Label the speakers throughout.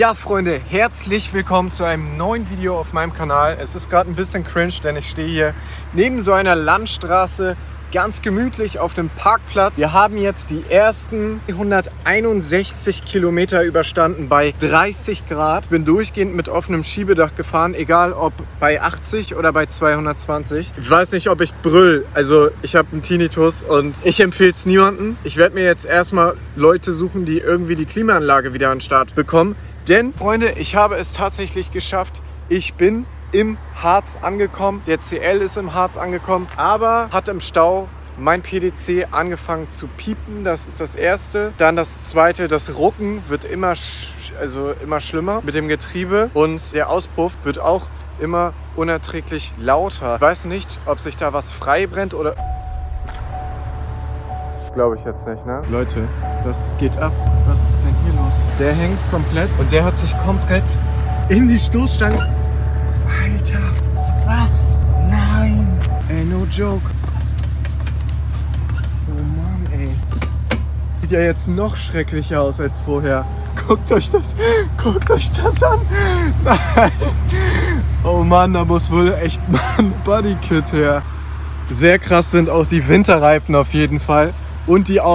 Speaker 1: Ja, Freunde, herzlich willkommen zu einem neuen Video auf meinem Kanal. Es ist gerade ein bisschen cringe, denn ich stehe hier neben so einer Landstraße, ganz gemütlich auf dem Parkplatz. Wir haben jetzt die ersten 161 Kilometer überstanden bei 30 Grad. Ich bin durchgehend mit offenem Schiebedach gefahren, egal ob bei 80 oder bei 220. Ich weiß nicht, ob ich brüll. Also ich habe einen Tinnitus und ich empfehle es niemandem. Ich werde mir jetzt erstmal Leute suchen, die irgendwie die Klimaanlage wieder an den Start bekommen. Denn, Freunde, ich habe es tatsächlich geschafft. Ich bin im Harz angekommen. Der CL ist im Harz angekommen, aber hat im Stau mein PDC angefangen zu piepen. Das ist das erste. Dann das zweite, das Rucken wird immer schlimmer mit dem Getriebe und der Auspuff wird auch immer unerträglich lauter. Ich weiß nicht, ob sich da was frei brennt oder... Das glaube ich jetzt nicht, ne? Leute, das geht ab. Was ist denn hier los? Der hängt komplett und der hat sich komplett in die Stoßstange... Alter, was? Nein! Ey, no joke. Oh Mann, ey. Sieht ja jetzt noch schrecklicher aus als vorher. Guckt euch das an. Nein. Oh Mann, da muss wohl echt mal ein Bodykit her. Sehr krass sind auch die Winterreifen auf jeden Fall. Und die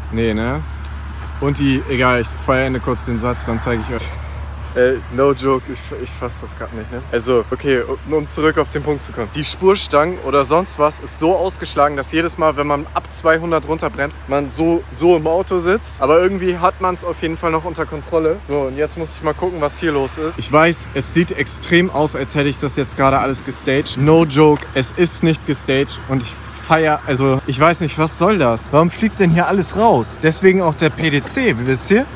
Speaker 1: egal, ich verende kurz den Satz, dann zeige ich euch. No joke, ich fasse das gerade nicht, ne? Also, okay, um zurück auf den Punkt zu kommen. Die Spurstangen oder sonst was ist so ausgeschlagen, dass jedes Mal, wenn man ab 200 runterbremst, man so im Auto sitzt. Aber irgendwie hat man es auf jeden Fall noch unter Kontrolle. So, und jetzt muss ich mal gucken, was hier los ist. Ich weiß, es sieht extrem aus, als hätte ich das jetzt gerade alles gestaged. No joke, es ist nicht gestaged und ich weiß nicht, was soll das? Warum fliegt denn hier alles raus? Deswegen auch der PDC, wisst ihr?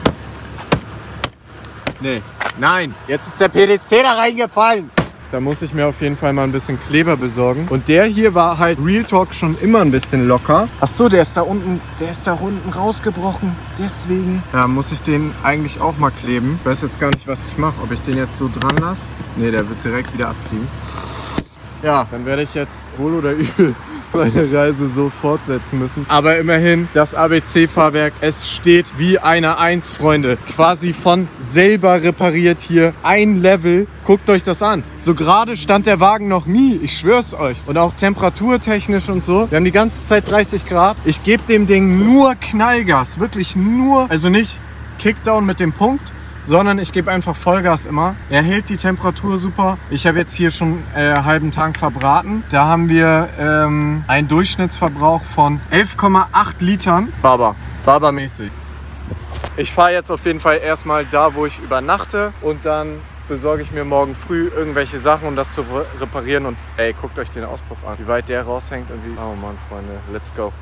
Speaker 1: Nee. Nein, jetzt ist der PDC da reingefallen. Da muss ich mir auf jeden Fall mal ein bisschen Kleber besorgen. Und der hier war halt Real Talk schon immer ein bisschen locker. Ach so, der ist da unten rausgebrochen. Deswegen. Ja, muss ich den eigentlich auch mal kleben. Ich weiß jetzt gar nicht, was ich mache. Ob ich den jetzt so dran lasse. Nee, der wird direkt wieder abfliegen. Ja, dann werde ich jetzt wohl oder übel meine Reise so fortsetzen müssen. Aber immerhin, das ABC-Fahrwerk, es steht wie eine 1, Freunde. Quasi von selber repariert hier. Ein Level. Guckt euch das an. So gerade stand der Wagen noch nie. Ich schwör's euch. Und auch temperaturtechnisch und so. Wir haben die ganze Zeit 30 Grad. Ich gebe dem Ding nur Knallgas. Wirklich nur. Also nicht Kickdown mit dem Punkt, sondern ich gebe einfach Vollgas immer. Er hält die Temperatur super. Ich habe jetzt hier schon halben Tank verbraten. Da haben wir einen Durchschnittsverbrauch von 11,8 Litern. Baba-mäßig. Ich fahre jetzt auf jeden Fall erstmal da, wo ich übernachte und dann besorge ich mir morgen früh irgendwelche Sachen, um das zu reparieren. Und ey, guckt euch den Auspuff an. Wie weit der raushängt und wie... Oh Mann, Freunde, let's go.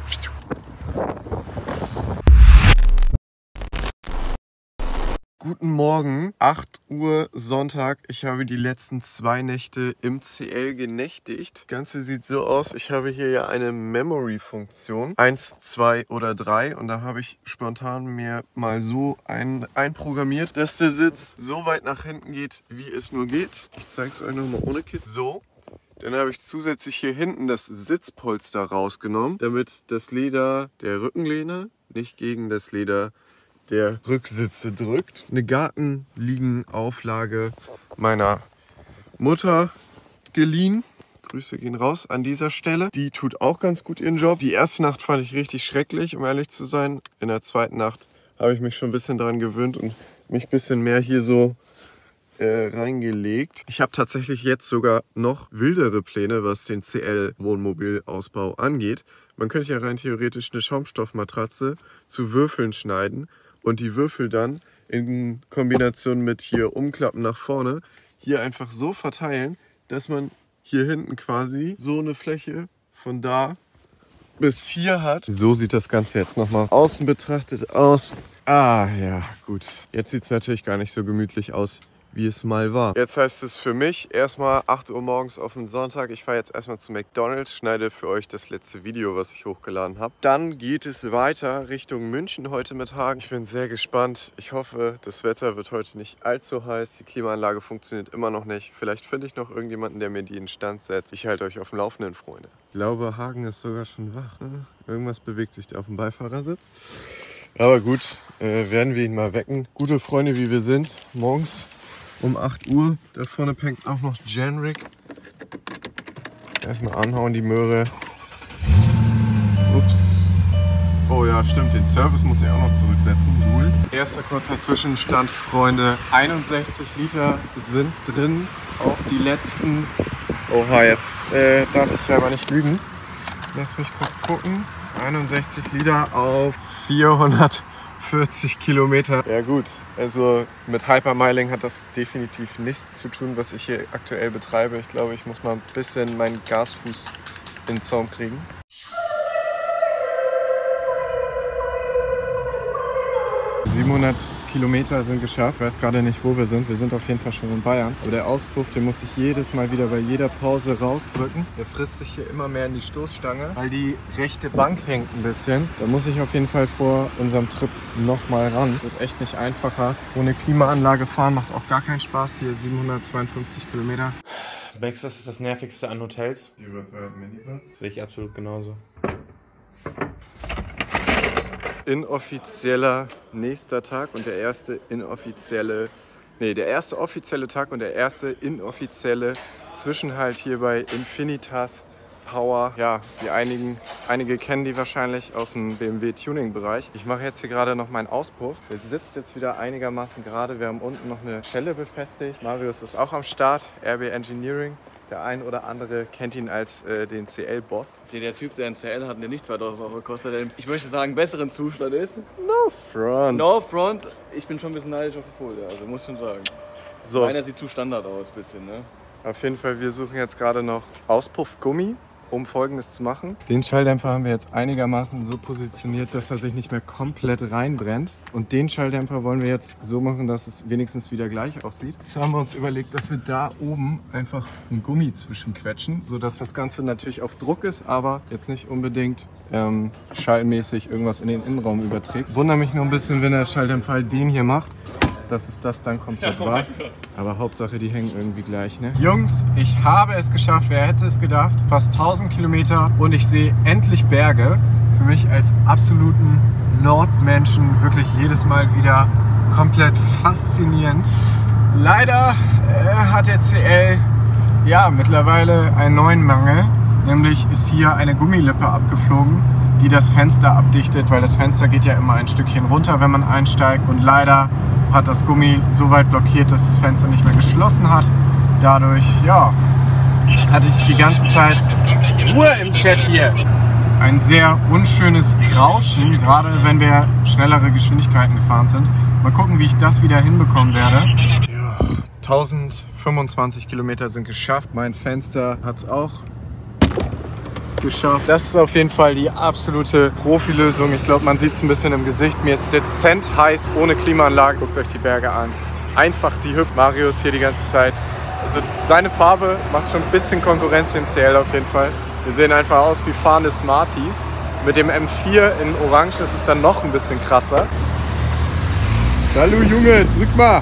Speaker 1: Guten Morgen, 8 Uhr Sonntag. Ich habe die letzten 2 Nächte im CL genächtigt. Das Ganze sieht so aus, ich habe hier ja eine Memory-Funktion. 1, 2 oder 3 und da habe ich spontan mir mal so einprogrammiert, dass der Sitz so weit nach hinten geht, wie es nur geht. Ich zeige es euch nochmal ohne Kissen. So. Dann habe ich zusätzlich hier hinten das Sitzpolster rausgenommen, damit das Leder der Rückenlehne nicht gegen das Leder der Rücksitze drückt. Eine Gartenliegenauflage meiner Mutter geliehen. Grüße gehen raus an dieser Stelle. Die tut auch ganz gut ihren Job. Die erste Nacht fand ich richtig schrecklich, um ehrlich zu sein. In der zweiten Nacht habe ich mich schon ein bisschen daran gewöhnt und mich ein bisschen mehr hier so reingelegt. Ich habe tatsächlich jetzt sogar noch wildere Pläne, was den CL-Wohnmobilausbau angeht. Man könnte ja rein theoretisch eine Schaumstoffmatratze zu Würfeln schneiden und die Würfel dann in Kombination mit hier umklappen nach vorne hier einfach so verteilen, dass man hier hinten quasi so eine Fläche von da bis hier hat. So sieht das Ganze jetzt nochmal außen betrachtet aus. Ah ja, gut. Jetzt sieht es natürlich gar nicht so gemütlich aus, wie es mal war. Jetzt heißt es für mich erstmal 8 Uhr morgens auf den Sonntag. Ich fahre jetzt erstmal zu McDonald's, schneide für euch das letzte Video, was ich hochgeladen habe. Dann geht es weiter Richtung München heute mit Hagen. Ich bin sehr gespannt. Ich hoffe, das Wetter wird heute nicht allzu heiß. Die Klimaanlage funktioniert immer noch nicht. Vielleicht finde ich noch irgendjemanden, der mir die in Stand setzt. Ich halte euch auf dem Laufenden, Freunde. Ich glaube, Hagen ist sogar schon wach. Irgendwas bewegt sich da auf dem Beifahrersitz. Aber gut, werden wir ihn mal wecken. Gute Freunde wie wir sind, morgens um 8 Uhr. Da vorne pennt auch noch Jenrick. Erstmal anhauen die Möhre. Ups. Oh ja, stimmt, den Service muss ich auch noch zurücksetzen. Cool. Erster kurzer Zwischenstand, Freunde. 61 Liter sind drin auf die letzten. Oha, jetzt darf ich aber nicht lügen. Lass mich kurz gucken. 61 Liter auf 440 Kilometer. Ja gut, also mit Hypermiling hat das definitiv nichts zu tun, was ich hier aktuell betreibe. Ich glaube, ich muss mal ein bisschen meinen Gasfuß in den Zaum kriegen. ...700 Kilometer sind geschafft. Ich weiß gerade nicht, wo wir sind. Wir sind auf jeden Fall schon in Bayern. Aber der Auspuff, den muss ich jedes Mal wieder bei jeder Pause rausdrücken. Der frisst sich hier immer mehr in die Stoßstange, weil die rechte Bank hängt ein bisschen. Da muss ich auf jeden Fall vor unserem Trip nochmal ran. Das wird echt nicht einfacher. Ohne Klimaanlage fahren macht auch gar keinen Spaß. Hier 752 Kilometer. Max, was ist das Nervigste an Hotels? Die überteuerten Miniplatz. Sehe ich absolut genauso. Inoffizieller nächster Tag und der erste inoffizielle, der erste offizielle Tag und der erste inoffizielle Zwischenhalt hier bei Infinitas Power. Ja, einige kennen die wahrscheinlich aus dem BMW Tuning Bereich. Ich mache jetzt hier gerade noch meinen Auspuff. Der sitzt jetzt wieder einigermaßen gerade. Wir haben unten noch eine Schelle befestigt. Marius ist auch am Start, RB Engineering. Der ein oder andere kennt ihn als den CL-Boss.
Speaker 2: Der Typ, der einen CL hat, der nicht 2000 Euro kostet, der, ich möchte sagen, besseren Zustand ist.
Speaker 1: No front.
Speaker 2: No front. Ich bin schon ein bisschen neidisch auf die Folie, also muss schon sagen.
Speaker 1: So.
Speaker 2: Meiner sieht zu Standard aus, bisschen, ne?
Speaker 1: Auf jeden Fall, wir suchen jetzt gerade noch Auspuffgummi, um Folgendes zu machen. Den Schalldämpfer haben wir jetzt einigermaßen so positioniert, dass er sich nicht mehr komplett reinbrennt. Und den Schalldämpfer wollen wir jetzt so machen, dass es wenigstens wieder gleich aussieht. Jetzt haben wir uns überlegt, dass wir da oben einfach ein Gummi zwischenquetschen, sodass das Ganze natürlich auf Druck ist, aber jetzt nicht unbedingt schallmäßig irgendwas in den Innenraum überträgt. Wundere mich nur ein bisschen, wenn der Schalldämpfer halt den hier macht, dass es das dann komplett war. Aber Hauptsache, die hängen irgendwie gleich, ne? Jungs, ich habe es geschafft. Wer hätte es gedacht? Fast 1000 Kilometer und ich sehe endlich Berge. Für mich als absoluten Nordmenschen wirklich jedes Mal wieder komplett faszinierend. Leider hat der CL ja mittlerweile einen neuen Mangel. Nämlich ist hier eine Gummilippe abgeflogen, die das Fenster abdichtet, weil das Fenster geht ja immer ein Stückchen runter, wenn man einsteigt. Und leider hat das Gummi so weit blockiert, dass das Fenster nicht mehr geschlossen hat. Dadurch, ja, hatte ich die ganze Zeit Ruhe im Chat hier. Ein sehr unschönes Rauschen, gerade wenn wir schnellere Geschwindigkeiten gefahren sind. Mal gucken, wie ich das wieder hinbekommen werde. Ja, 1025 Kilometer sind geschafft. Mein Fenster hat es auch geschafft. Das ist auf jeden Fall die absolute Profilösung. Ich glaube, man sieht es ein bisschen im Gesicht. Mir ist dezent heiß ohne Klimaanlage. Guckt euch die Berge an. Einfach die Hüb. Marius hier die ganze Zeit. Also seine Farbe macht schon ein bisschen Konkurrenz dem CL auf jeden Fall. Wir sehen einfach aus wie fahrende Smarties. Mit dem M4 in Orange ist es dann noch ein bisschen krasser. Salut Junge, drück mal!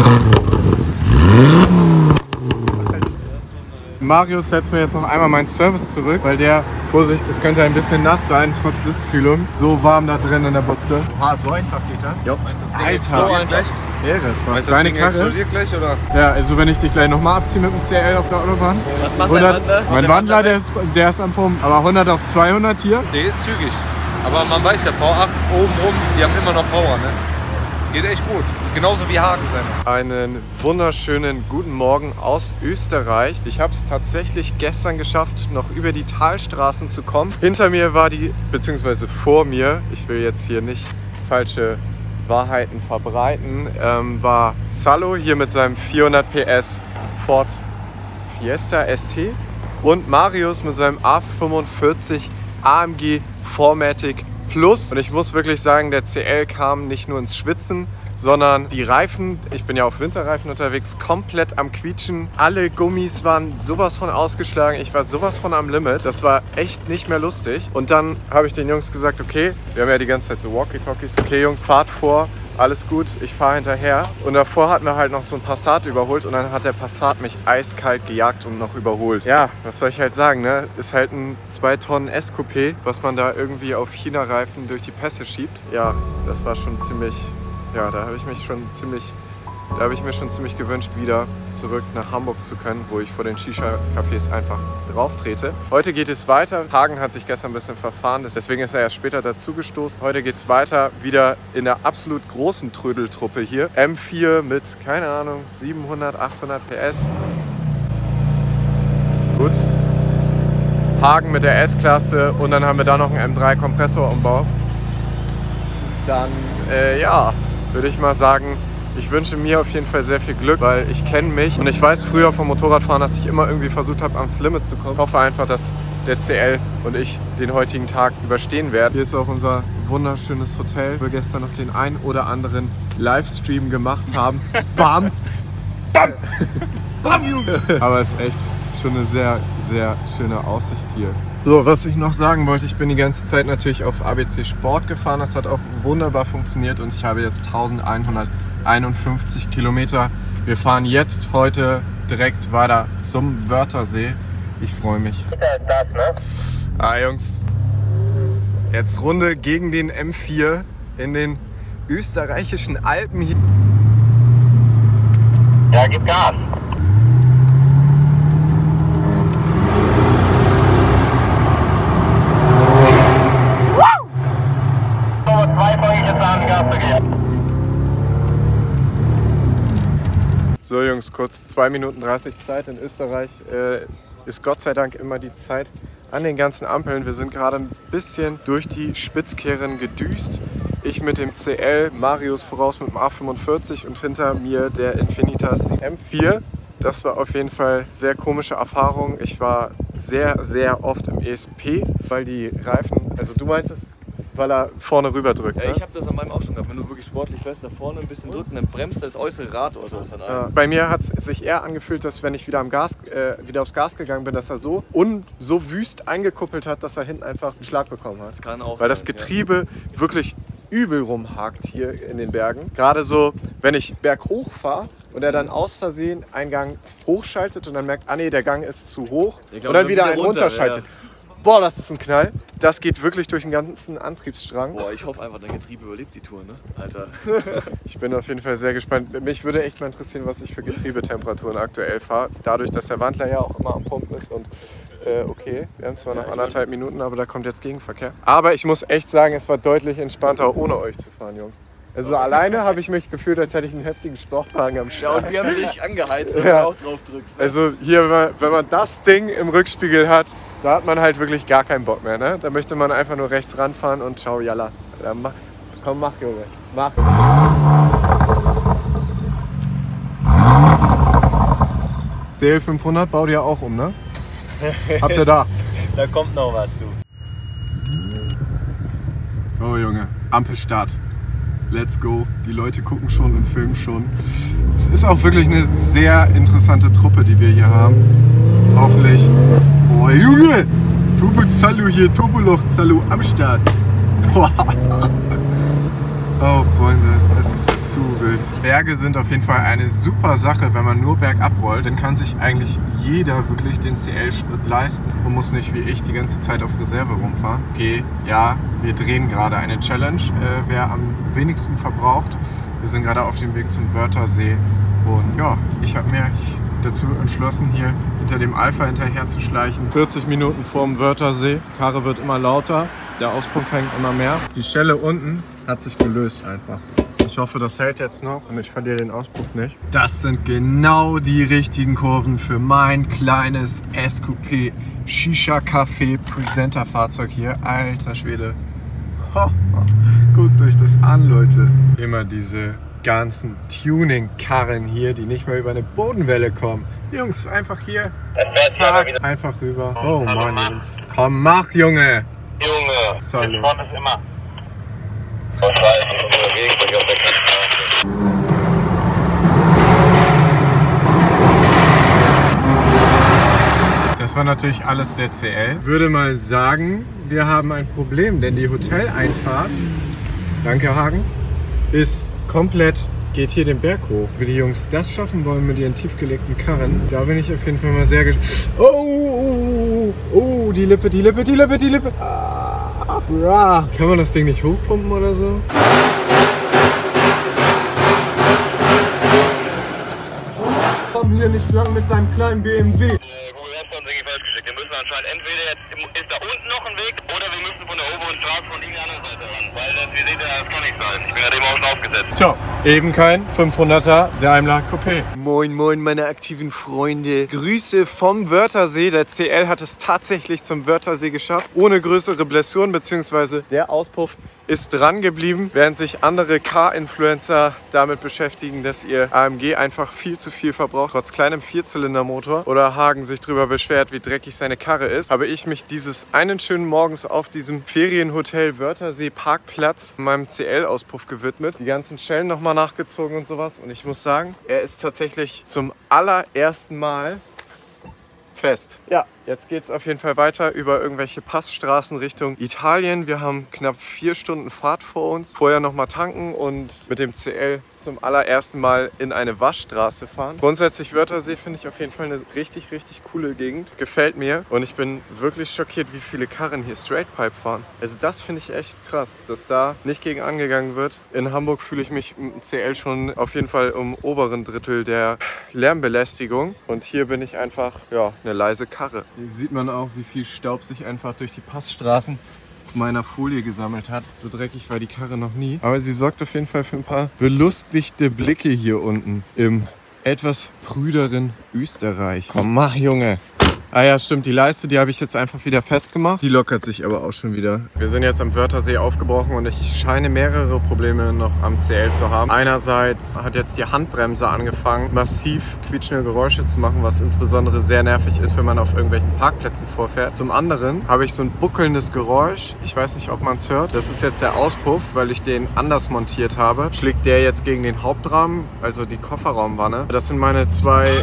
Speaker 1: Marius setzt mir jetzt noch einmal meinen Service zurück, weil der, Vorsicht, das könnte ein bisschen nass sein, trotz Sitzkühlung. So warm da drin in der Butze. Oha, so einfach geht das?
Speaker 2: Jo.
Speaker 1: Alter,
Speaker 2: so einfach.
Speaker 1: Ehre. Was,
Speaker 2: Das
Speaker 1: deine
Speaker 2: Ding
Speaker 1: Karre?
Speaker 2: explodiert gleich, oder?
Speaker 1: Ja, also wenn ich dich gleich nochmal abziehe mit dem CL auf der Autobahn.
Speaker 2: Was macht der Wandler?
Speaker 1: Mein Wandler, der ist am Pumpen. Aber 100 auf 200 hier?
Speaker 3: Der ist zügig. Aber man weiß ja, V8 oben rum, die haben immer noch Power, ne? Geht echt gut. Genauso wie Hagen sein.
Speaker 1: Einen wunderschönen guten Morgen aus Österreich. Ich habe es tatsächlich gestern geschafft, noch über die Talstraßen zu kommen. Hinter mir war beziehungsweise vor mir, ich will jetzt hier nicht falsche Wahrheiten verbreiten, war Zallo hier mit seinem 400 PS Ford Fiesta ST und Marius mit seinem A45 AMG 4MATIC Plus. Und ich muss wirklich sagen, der CL kam nicht nur ins Schwitzen, sondern die Reifen, ich bin ja auf Winterreifen unterwegs, komplett am Quietschen. Alle Gummis waren sowas von ausgeschlagen, ich war sowas von am Limit. Das war echt nicht mehr lustig. Und dann habe ich den Jungs gesagt, okay, wir haben ja die ganze Zeit so Walkie-Talkies, okay Jungs, fahrt vor. Alles gut, ich fahre hinterher. Und davor hatten wir halt noch so ein Passat überholt und dann hat der Passat mich eiskalt gejagt und noch überholt. Ja, was soll ich halt sagen, ne? Ist halt ein 2 Tonnen S-Coupé, was man da irgendwie auf China-Reifen durch die Pässe schiebt. Ja, das war schon ziemlich, ja, da habe ich mir schon ziemlich gewünscht, wieder zurück nach Hamburg zu können, wo ich vor den Shisha-Cafés einfach drauf trete. Heute geht es weiter. Hagen hat sich gestern ein bisschen verfahren, deswegen ist er ja später dazugestoßen. Heute geht es weiter, wieder in der absolut großen Trödeltruppe hier. M4 mit, keine Ahnung, 700, 800 PS. Gut. Hagen mit der S-Klasse und dann haben wir da noch einen M3 Kompressorumbau. Dann, ja, würde ich mal sagen, ich wünsche mir auf jeden Fall sehr viel Glück, weil ich kenne mich und ich weiß früher vom Motorradfahren, dass ich immer irgendwie versucht habe, ans Limit zu kommen. Ich hoffe einfach, dass der CL und ich den heutigen Tag überstehen werden. Hier ist auch unser wunderschönes Hotel, wo wir gestern noch den ein oder anderen Livestream gemacht haben. Bam! Bam! Bam, Junge! Aber es ist echt schon eine sehr, sehr schöne Aussicht hier. So, was ich noch sagen wollte, ich bin die ganze Zeit natürlich auf ABC Sport gefahren. Das hat auch wunderbar funktioniert und ich habe jetzt 1151 Kilometer. Wir fahren jetzt heute direkt weiter zum Wörthersee. Ich freue mich. Ah, Jungs. Jetzt Runde gegen den M4 in den österreichischen Alpen hier.
Speaker 4: Ja, gib Gas.
Speaker 1: So Jungs, kurz 2 Minuten 30 Zeit. In Österreich ist Gott sei Dank immer die Zeit an den ganzen Ampeln. Wir sind gerade ein bisschen durch die Spitzkehren gedüst. Ich mit dem CL, Marius voraus mit dem A45 und hinter mir der Infinitas M4. Das war auf jeden Fall sehr komische Erfahrung. Ich war sehr, sehr oft im ESP, weil die Reifen, also du meintest, weil er vorne rüber drückt. Ne?
Speaker 2: Ich habe das an meinem auch schon gehabt, wenn du wirklich sportlich fährst, da vorne ein bisschen drücken, dann bremst das äußere Rad oder sowas dann ein.
Speaker 1: Ja. Bei mir hat es sich eher angefühlt, dass wenn ich wieder wieder aufs Gas gegangen bin, dass er so wüst eingekuppelt hat, dass er hinten einfach einen Schlag bekommen hat.
Speaker 2: Das kann auch
Speaker 1: weil
Speaker 2: sein,
Speaker 1: das Getriebe wirklich übel rumhakt hier in den Bergen. Gerade so, wenn ich berghoch fahre und er dann aus Versehen einen Gang hochschaltet und dann merkt, ah nee, der Gang ist zu hoch und dann wieder einen runterschaltet. Ja. Boah, das ist ein Knall. Das geht wirklich durch den ganzen Antriebsstrang.
Speaker 2: Boah, ich hoffe einfach, dein Getriebe überlebt die Tour, ne? Alter.
Speaker 1: Ich bin auf jeden Fall sehr gespannt. Mich würde echt mal interessieren, was ich für Getriebetemperaturen aktuell fahre. Dadurch, dass der Wandler ja auch immer am Pumpen ist und okay, wir haben zwar noch 1,5 Minuten, aber da kommt jetzt Gegenverkehr. Aber ich muss echt sagen, es war deutlich entspannter, ohne euch zu fahren, Jungs. Also alleine habe ich mich gefühlt, als hätte ich einen heftigen Sportwagen am Start.
Speaker 2: Ja, und wir haben dich angeheizt, wenn du auch drauf drückst. Ne?
Speaker 1: Also hier, wenn man das Ding im Rückspiegel hat, da hat man halt wirklich gar keinen Bock mehr. Ne? Da möchte man einfach nur rechts ranfahren und ciao, yalla. Komm, mach, Junge. Mach. DL 500 baut ihr auch um, ne? Habt ihr da?
Speaker 5: Da kommt noch was, du.
Speaker 1: Oh Junge, Ampelstart. Let's go. Die Leute gucken schon und filmen schon. Es ist auch wirklich eine sehr interessante Truppe, die wir hier haben. Hoffentlich. Oh Junge! Turbo Zalu hier, Turboloch Zalu am Start. Oh Freunde, es ist ja zu wild. Berge sind auf jeden Fall eine super Sache, wenn man nur bergab rollt. Dann kann sich eigentlich jeder wirklich den CL-Sprit leisten und muss nicht wie ich die ganze Zeit auf Reserve rumfahren. Okay, ja, wir drehen gerade eine Challenge, wer am wenigsten verbraucht. Wir sind gerade auf dem Weg zum Wörthersee und ja, ich habe mir dazu entschlossen, hier hinter dem Alpha hinterher zu schleichen. 40 Minuten vorm Wörthersee. Karre wird immer lauter, der Auspuff hängt immer mehr. Die Schelle unten hat sich gelöst einfach. Ich hoffe, das hält jetzt noch und ich verliere den Auspuff nicht. Das sind genau die richtigen Kurven für mein kleines S-Coupé Shisha Café Presenter Fahrzeug hier. Alter Schwede. Guckt euch das an, Leute. Immer diese ganzen Tuning-Karren hier, die nicht mal über eine Bodenwelle kommen. Jungs, einfach hier. Zack, einfach rüber. Oh Mann, Jungs. Komm, mach, Junge.
Speaker 4: Junge,
Speaker 1: Salut.
Speaker 4: das ist immer. Was weiß ich, unterwegs, ich auf der Karte.
Speaker 1: Das war natürlich alles der CL. Ich würde mal sagen, wir haben ein Problem, denn die Hoteleinfahrt, danke Hagen, ist komplett, geht hier den Berg hoch. Wie die Jungs das schaffen wollen mit ihren tiefgelegten Karren, da bin ich auf jeden Fall mal sehr gespannt. Oh, die Lippe. Ah, kann man das Ding nicht hochpumpen oder so? Komm hier nicht lang mit deinem kleinen BMW.
Speaker 4: Wir müssen anscheinend entweder jetzt ist da unten noch ein Weg oder wir müssen von der oberen Straße von irgendeiner anderen Seite ran. Weil das, wie seht ihr, das kann nicht sein. Ich bin gerade eben auch schon aufgesetzt.
Speaker 1: Tja, eben kein 500er Daimler Coupé. Moin moin meine aktiven Freunde. Grüße vom Wörthersee. Der CL hat es tatsächlich zum Wörthersee geschafft. Ohne größere Blessuren, beziehungsweise der Auspuff ist dran geblieben, während sich andere Car-Influencer damit beschäftigen, dass ihr AMG einfach viel zu viel verbraucht, trotz kleinem Vierzylindermotor, oder Hagen sich darüber beschwert, wie dreckig seine Karre ist, habe ich mich dieses einen schönen Morgens auf diesem Ferienhotel Wörthersee Parkplatz meinem CL-Auspuff gewidmet, die ganzen Schellen nochmal nachgezogen und sowas, und ich muss sagen, er ist tatsächlich zum allerersten Mal fest. Ja, jetzt geht es auf jeden Fall weiter über irgendwelche Passstraßen Richtung Italien. Wir haben knapp 4 Stunden Fahrt vor uns. Vorher nochmal tanken und mit dem CL zum allerersten Mal in eine Waschstraße fahren. Grundsätzlich Wörthersee finde ich auf jeden Fall eine richtig coole Gegend. Gefällt mir und ich bin wirklich schockiert, wie viele Karren hier Straight Pipe fahren. Also das finde ich echt krass, dass da nicht gegen angegangen wird. In Hamburg fühle ich mich mit dem CL schon auf jeden Fall im oberen Drittel der Lärmbelästigung und hier bin ich einfach, ja, eine leise Karre. Hier sieht man auch, wie viel Staub sich einfach durch die Passstraßen meiner Folie gesammelt hat. So dreckig war die Karre noch nie. Aber sie sorgt auf jeden Fall für ein paar belustigte Blicke hier unten im etwas prüderen Österreich. Komm, mach, Junge! Ah ja, stimmt, die Leiste, die habe ich jetzt einfach wieder festgemacht. Die lockert sich aber auch schon wieder. Wir sind jetzt am Wörthersee aufgebrochen und ich scheine mehrere Probleme noch am CL zu haben. Einerseits hat jetzt die Handbremse angefangen, massiv quietschende Geräusche zu machen, was insbesondere sehr nervig ist, wenn man auf irgendwelchen Parkplätzen vorfährt. Zum anderen habe ich so ein buckelndes Geräusch. Ich weiß nicht, ob man es hört. Das ist jetzt der Auspuff, weil ich den anders montiert habe. Schlägt der jetzt gegen den Hauptrahmen, also die Kofferraumwanne. Das sind meine zwei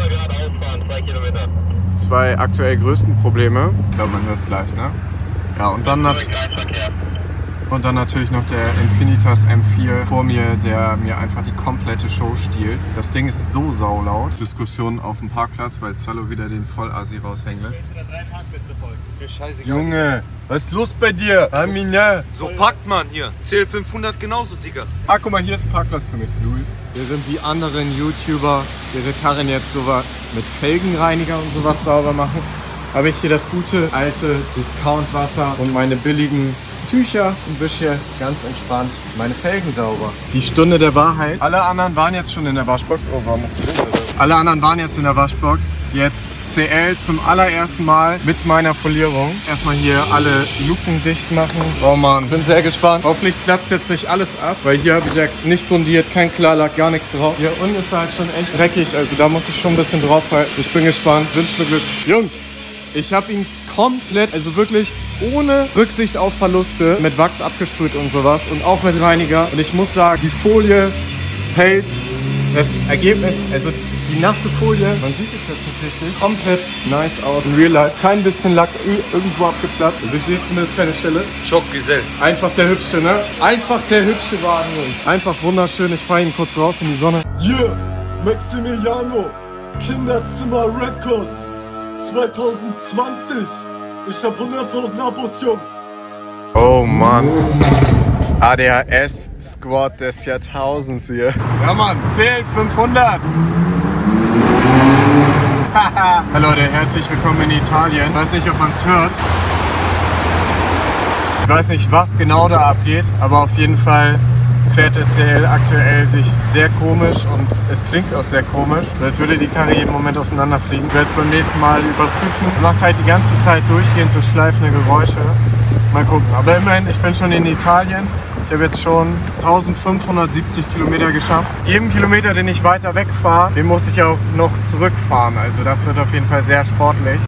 Speaker 1: aktuell größten Probleme. Ich glaube, man hört es leicht, ne? Ja, und dann natürlich noch der Infinitas M4 vor mir, der mir einfach die komplette Show stiehlt. Das Ding ist so saulaut. Diskussionen auf dem Parkplatz, weil Zallo wieder den Vollasi raushängen lässt.
Speaker 3: Jetzt wieder 3 Parkplätze voll. Ist mir scheißegal.
Speaker 1: Junge, was ist los bei dir? Amina.
Speaker 3: So packt man hier. CL500 genauso, Digga.
Speaker 1: Ah, guck mal, hier ist ein Parkplatz für mich. Während die anderen YouTuber ihre Karren jetzt so mit Felgenreiniger und sowas sauber machen, habe ich hier das gute alte Discount-Wasser und meine billigen Tücher und wische hier ganz entspannt meine Felgen sauber. Die Stunde der Wahrheit. Alle anderen waren jetzt schon in der Waschbox. Oh, warum ist das? Alle anderen waren jetzt in der Waschbox. Jetzt CL zum allerersten Mal mit meiner Folierung. Erstmal hier alle Luken dicht machen. Oh Mann, bin sehr gespannt. Hoffentlich platzt jetzt nicht alles ab, weil hier habe ich ja nicht grundiert, kein Klarlack, gar nichts drauf. Hier unten ist halt schon echt dreckig, also da muss ich schon ein bisschen drauf halten. Ich bin gespannt, wünsche mir Glück. Jungs, ich habe ihn komplett, also wirklich ohne Rücksicht auf Verluste, mit Wachs abgesprüht und sowas und auch mit Reiniger. Und ich muss sagen, die Folie hält. Das Ergebnis, also die nasse Folie, man sieht es jetzt nicht richtig, komplett nice aus. In Real Life, kein bisschen Lack irgendwo abgeplatzt. Also ich sehe zumindest keine Stelle.
Speaker 3: Schockgesell.
Speaker 1: Einfach der Hübsche, ne? Einfach der hübsche Wagen. Einfach wunderschön. Ich fahre ihn kurz raus in die Sonne.
Speaker 5: Yeah, Maximiliano, Kinderzimmer Records, 2020. Ich hab 100.000 Abos, Jungs.
Speaker 1: Oh Mann. ADHS Squad des Jahrtausends hier. Ja Mann, zählt 500. Hallo Leute, herzlich willkommen in Italien. Ich weiß nicht, ob man es hört. Ich weiß nicht, was genau da abgeht, aber auf jeden Fall fährt der CL aktuell sich sehr komisch und es klingt auch sehr komisch. So als würde die Karre jeden Moment auseinanderfliegen. Ich werde es beim nächsten Mal überprüfen. Macht halt die ganze Zeit durchgehend so schleifende Geräusche. Mal gucken. Aber immerhin, ich bin schon in Italien. Ich habe jetzt schon 1570 Kilometer geschafft. Jeden Kilometer, den ich weiter wegfahre, den muss ich auch noch zurückfahren. Also das wird auf jeden Fall sehr sportlich.